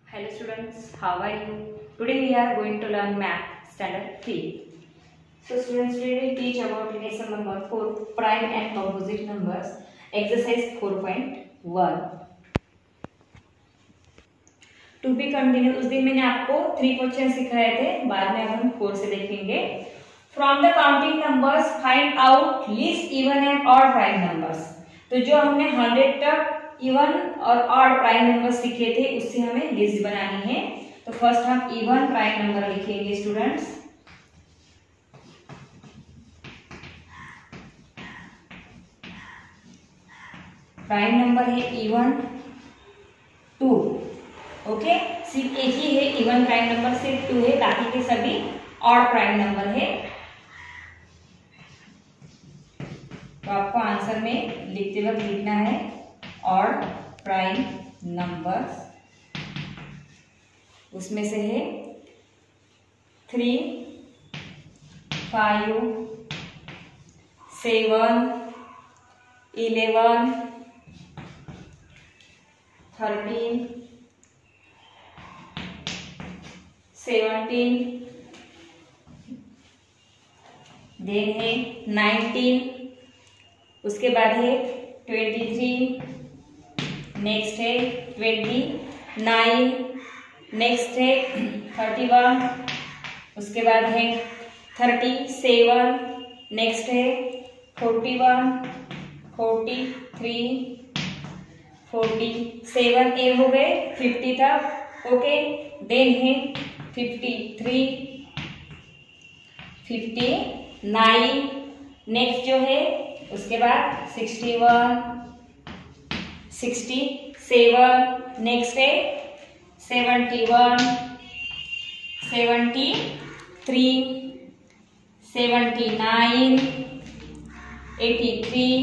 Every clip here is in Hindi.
Hello students, how are you? Today we are going to learn math standard 3. So students, today we teach about lesson number 4, prime and composite numbers, exercise 4.1. To be continued, उस दिन मैंने आपको 3 क्वेश्चन सिखाए थे, बाद में अब हम 4 से देखेंगे. From the counting numbers, find out least even and odd prime numbers. तो जो हमने 100 तक इवन और ऑड प्राइम नंबर सीखे थे उससे हमें लिस्ट बनानी है. तो फर्स्ट हम इवन प्राइम नंबर लिखेंगे स्टूडेंट्स. प्राइम नंबर है इवन 2. ओके, सिर्फ एक ही है इवन प्राइम नंबर, सिर्फ 2 है, बाकी के सभी ऑड प्राइम नंबर है. तो आपको आंसर में लिखते वक्त लिखना है ऑड प्राइम नंबर्स. उसमें से है 3, 5, 7, 11, 13, 17, देन है 19, उसके बाद है 23, नेक्स्ट है 29, नेक्स्ट है 31, उसके बाद है 37, नेक्स्ट है 41, 43, 47 ए हो गए 50 तक. ओके, देन है 53, 59, नेक्स्ट जो है उसके बाद 61, 67, नेक्स्ट है 71, 73, 79, 83,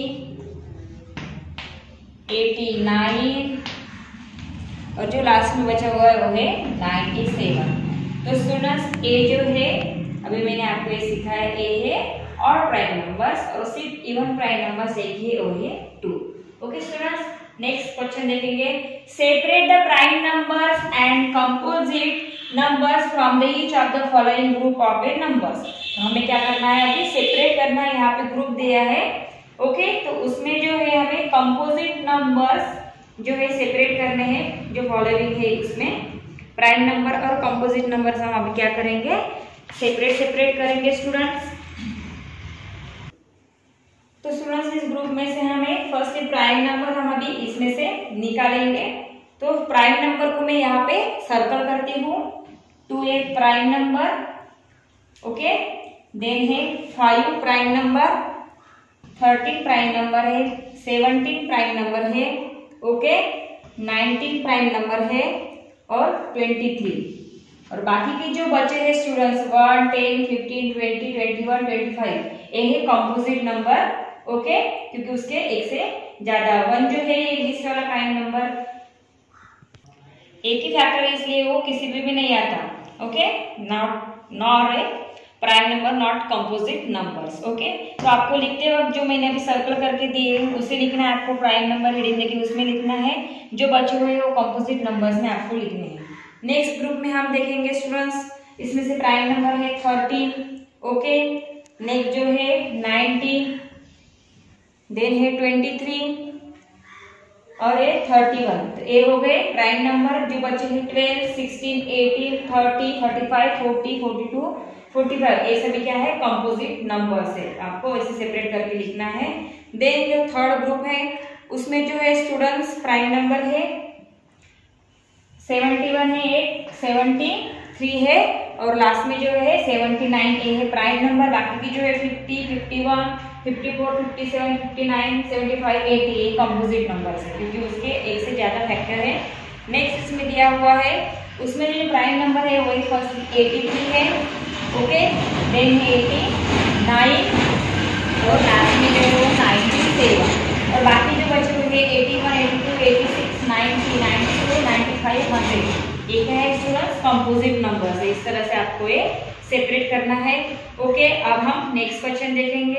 89 और जो लास्ट में बचा हुआ है वो है 97. तो स्टूडेंट्स ए जो है अभी मैंने आपको ये सिखाया, ए है ऑड प्राइम नंबर्स और सिर्फ इवन प्राइम नंबर्स एक ही है, वो है 2. ओके स्टूडेंट्स, नेक्स्ट क्वेश्चन देखेंगे. Separate the prime numbers and composite numbers from the each of the following group of a numbers. तो हमें क्या करना है, अभी सेपरेट करना है. यहाँ पे ग्रुप दिया है. ओके, तो उसमें जो है हमें कंपोजिट नंबर्स जो है सेपरेट करने हैं. जो फॉलोइंग है इसमें प्राइम नंबर और कंपोजिट नंबर्स हम अभी क्या करेंगे, सेपरेट करेंगे स्टूडेंट्स. तो स्टूडेंट्स इस ग्रुप में से हमें फर्स्ट प्राइम नंबर हम अभी इसमें से निकालेंगे. तो प्राइम नंबर को मैं यहाँ पे सर्कल करती हूँ. 2 एक प्राइम नंबर. ओके, देन है 5 प्राइम नंबर, 13 प्राइम नंबर है, 17 प्राइम नंबर है. ओके, 19 प्राइम नंबर है और 23. और बाकी के जो बचे हैं स्टूडेंट्स 1, 10, 15, 20, 21, 25 ये है कंपोजिट नंबर. ओके, क्योंकि उसके एक से ज्यादा 1 जो है ये लिस्ट वाला प्राइम नंबर एक ही फैक्टर है, इसलिए वो किसी भी नहीं आता. Okay, not a prime number, not composite numbers. Okay, तो आपको लिखते वक्त जो मैंने अभी सर्कल करके दिए उसे लिखना है आपको प्राइम नंबर हेडिंग, लेकिन उसमें लिखना है जो बचे हुए वो कंपोजिट नंबर्स में आपको लिखने हैं. नेक्स्ट ग्रुप में हम देखेंगे स्टूडेंट्स, इसमें से प्राइम नंबर है 13. ओके, नेक्स्ट जो है 19, देन है 23 और ये 31. तो ये हो गए प्राइम नंबर. जो बचे हैं 12, 16, 18, 30, 35, 40, 42, 45 ये सभी क्या है, कंपोजिट नंबर्स है. आपको ऐसे सेपरेट करके लिखना है. देन जो थर्ड ग्रुप है उसमें जो है स्टूडेंट्स प्राइम नंबर है 71 है, एक 73 है और लास्ट में जो है 79 ए है प्राइम नंबर. बाकी की जो है 50, 51, 54, 57, 59, 75, 80 ये कंपोजिट नंबर्स है, क्योंकि उसके एक से ज्यादा फैक्टर है. नेक्स्ट इसमें दिया हुआ है उसमें जो प्राइम नंबर है वही फर्स्ट 83 है. ओके, देन 89 और लास्ट में जो है 97 और बाकी जो बचे हुए 81, 82, 86, 90, 92, 95, 100 ये क्या है स्टूडेंट्स, कंपोजिट नंबर्स है. इस तरह से आपको ये सेपरेट करना है. ओके, अब हम नेक्स्ट क्वेश्चन देखेंगे.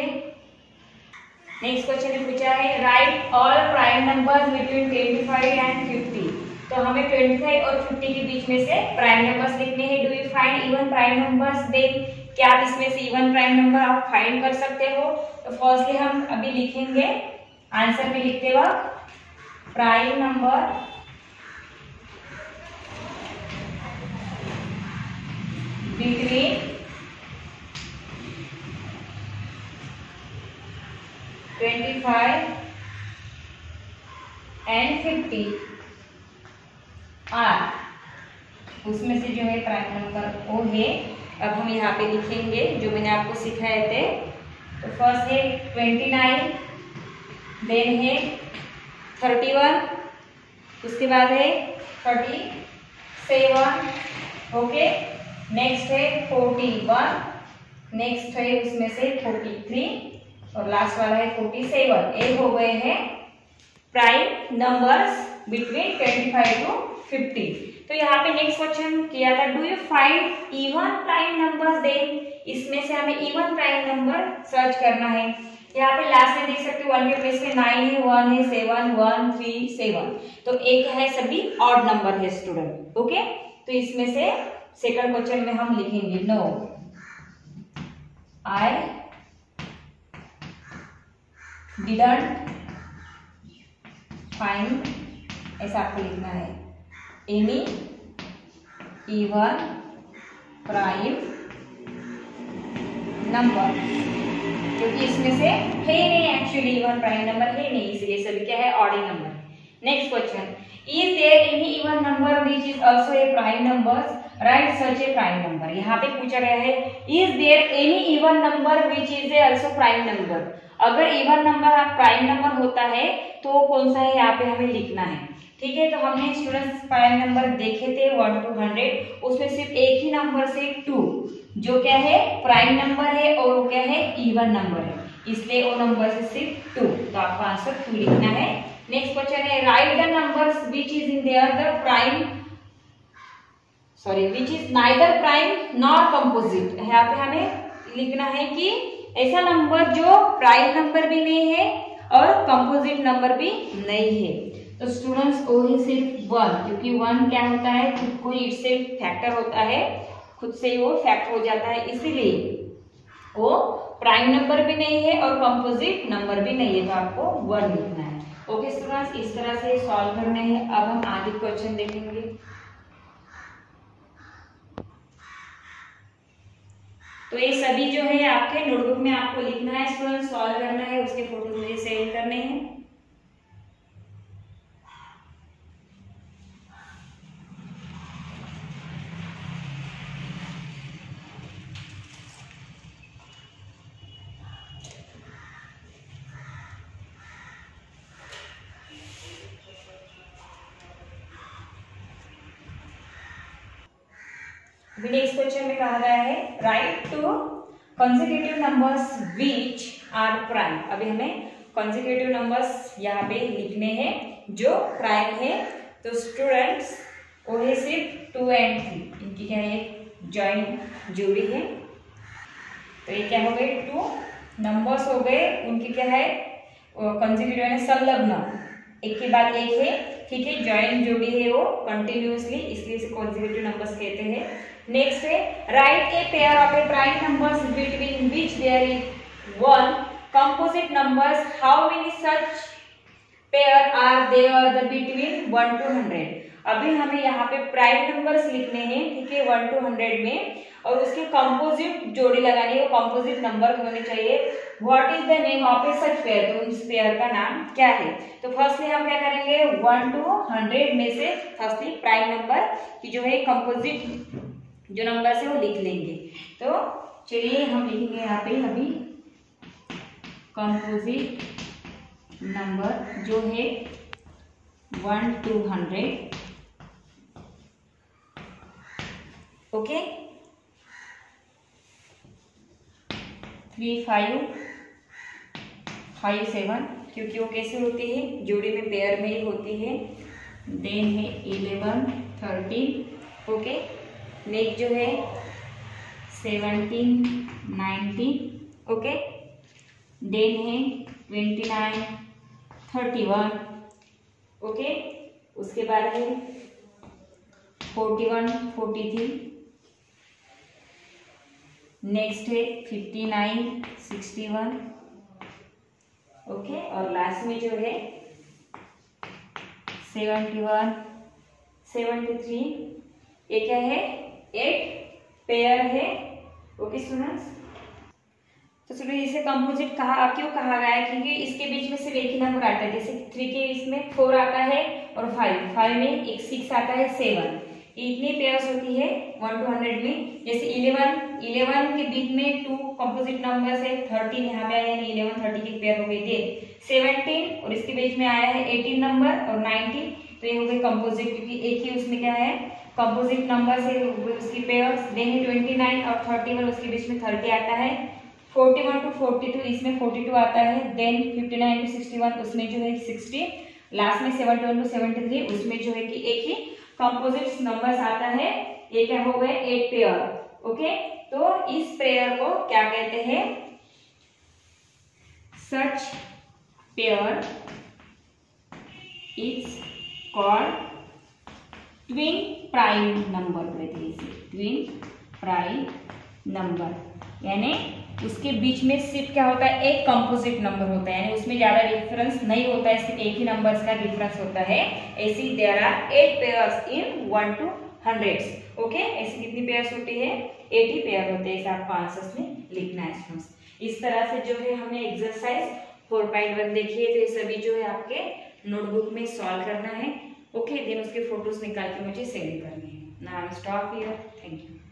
नेक्स्ट क्वेश्चन पूछा है right all prime numbers between 25 and 50. तो हमें 25 और 50 के बीच में से प्राइम नंबर्स लिखने हैं। Do you find even prime numbers? Then क्या आप इसमें से इवन प्राइम नंबर आप फाइंड कर सकते हो? तो फर्स्टली हम अभी लिखेंगे आंसर में लिखते वक्त prime number between 25 and 50 are, उसमें से जो है प्राइम नंबर वो है। अब हम यहाँ पे लिखेंगे जो मैंने आपको सिखाए थे। तो फर्स्ट है 29, देन है 31, उसके बाद है 37, ओके। नेक्स्ट है 41, नेक्स्ट है उसमें से 43 और लास्ट वाला है 47। ये हो गए हैं प्राइम नंबर्स बिटवीन 25 टू 50। तो यहाँ पे नेक्स्ट क्वेश्चन किया था, do you find even prime numbers? Then इसमें से हमें इवन प्राइम नंबर सर्च करना है। यहाँ पे लास्ट में देख सकते हो 1 के प्लेस में 9 है, 1 है, 7, 1, 3, 7। तो एक है सभी ऑड नंबर है स्टूडेंट, ओके। तो इसमें से सेकंड क्वेश्चन में हम लिखेंगे नो आई डिडंट फाइंड, ऐसा आपको लिखना है, एनी इवन प्राइम नंबर, क्योंकि इसमें से है नहीं, एक्चुअली इवन प्राइम नंबर है नहीं, इसलिए सभी क्या है odd number. Next question, is there any even number which is also a prime number? Right such a prime number. यहाँ पे पूछा गया है is there any even number which is a also prime number. अगर इवन नंबर प्राइम नंबर होता है तो कौन सा है यहाँ पे हमें लिखना है, ठीक है। तो हमने स्टूडेंट्स प्राइम नंबर देखे थे 1 to 100, उसमें सिर्फ एक ही नंबर से 2 जो क्या है प्राइम नंबर है और वो क्या है इवन नंबर है, इसलिए वो नंबर से सिर्फ 2। तो आपको आंसर 2 लिखना है। नेक्स्ट क्वेश्चन है right the numbers which is in there the prime which is neither prime nor composite. यहाँ पे हमें लिखना है कि ऐसा नंबर जो प्राइम नंबर भी नहीं है और कंपोजिट नंबर भी नहीं है। तो स्टूडेंट्स वो ही सिर्फ 1, क्योंकि 1 क्या होता है खुद को इससे फैक्टर होता है, खुद से वो फैक्ट हो जाता है, इसीलिए वो प्राइम नंबर भी नहीं है और कंपोजिट नंबर भी नहीं है, तो आपको 1 लिखना है। ओके स्टूडेंट्स, इस तरह से सॉल्व करने हैं। अब हम आगे क्वेश्चन देखेंगे। तो ये सभी जो है आपके नोटबुक में आपको लिखना है स्टूडेंट, सॉल्व करना है, उसके फोटो मुझे सेंड करने हैं। नेक्स्ट क्वेश्चन में कहा गया है right two consecutive numbers which are prime. अभी हमें कंसेक्यूटिव नंबर्स यहाँ पे लिखने हैं जो प्राइम है। तो स्टूडेंट्स वो है सिर्फ 2 and 3, इनकी क्या है जॉइंट जोड़ी है। तो ये क्या हो गए 2 नंबर्स हो गए, उनकी क्या है कंसेक्यूटिव है संलग्न, एक के बाद एक है, ठीक है, जॉइंट जोड़ी है वो कंटिन्यूअसली, इसलिए इसे कंसेक्यूटिव नंबर्स कहते हैं। नेक्स्ट है right a pair of a prime numbers between which there is 1 composite numbers, how many such pair are there the between 1 to 100। अभी हमें यहाँ पे प्राइम नंबर्स लिखने हैं, ठीक है, 1 to 100 में, और उसके कंपोजिट जोड़ी लगानी है, वो कंपोजिट नंबर होने चाहिए। What is the name of a such pair? तो इस पेयर का नाम क्या है? तो फर्स्टली हम क्या करेंगे 1 to 100 में से फर्स्टली प्राइम नंबर की जो है कंपोजिट जो नंबर है वो लिख लेंगे। तो चलिए हम लिखेंगे यहाँ पे अभी कंपोजिट नंबर जो है 1 to 100, ओके, 3, 5, 5, 7, क्योंकि वो कैसे होती है जोड़ी में पेयर में ही होती है। देन है 11, 13, ओके। नेक्स्ट जो है 17, 19, ओके। देन है 29, 31, ओके। उसके बाद है 41, 43, नेक्स्ट है 59, 61, ओके। और लास्ट में जो है 71, 73, ये क्या है 8 पेयर है, ओके स्टूडेंट्स। तो चलो इसे कंपोजिट क्यों कहा गया है, क्योंकि इसके बीच में सिर्फ एक ही नंबर आता है। जैसे 3 के इसमें 4 आता है और 5 में एक 6 आता है, 7, इतनी पेयर्स होती है 1 to 100 में। जैसे 11 के बीच में 2 कंपोजिट नंबर्स है, 13 यहाँ पे आया है, 11 30 की पेयर हो गई थी। 17 और इसके बीच में आया है 18 नंबर और 19, तो ये हो गई कंपोजिट, क्योंकि एक ही उसमें क्या है कंपोजिट नंबर से उसकी पेयर्स। देन 29 और 31 उसके बीच में 30 आता है। 41 to 42 इसमें 42 आता है। देन 59 to 61 उसमें जो है 60, लास्ट में 71 to 73 उसमें जो है कि एक ही कंपोजिट नंबर्स आता है। ये क्या हो गए 8 पेयर, ओके। तो इस पेयर को क्या कहते हैं, such pair is called twin prime number कहते हैं इसे, ट्विन प्राइम नंबर। यानी उसके बीच में सिर्फ क्या होता है एक कंपोजिट नंबर होता है, यानी उसमें ज्यादा डिफरेंस नहीं होता है, सिर्फ एक ही नंबर्स का डिफरेंस होता है। ऐसी there are 8 pairs in 1 to 100, okay. ऐसी कितनी पेयर्स होती है 80 पेयर होते हैं, आपको आंसर्स में लिखना है स्टूडेंट्स। इस तरह से जो है हमें एक्सरसाइज 4.1 देखिए, तो ये सभी जो है आपके नोटबुक में सॉल्व करना है, ओके। देन उसके फोटोज निकाल के मुझे सेंड करने हैं। Now stop here, thank you.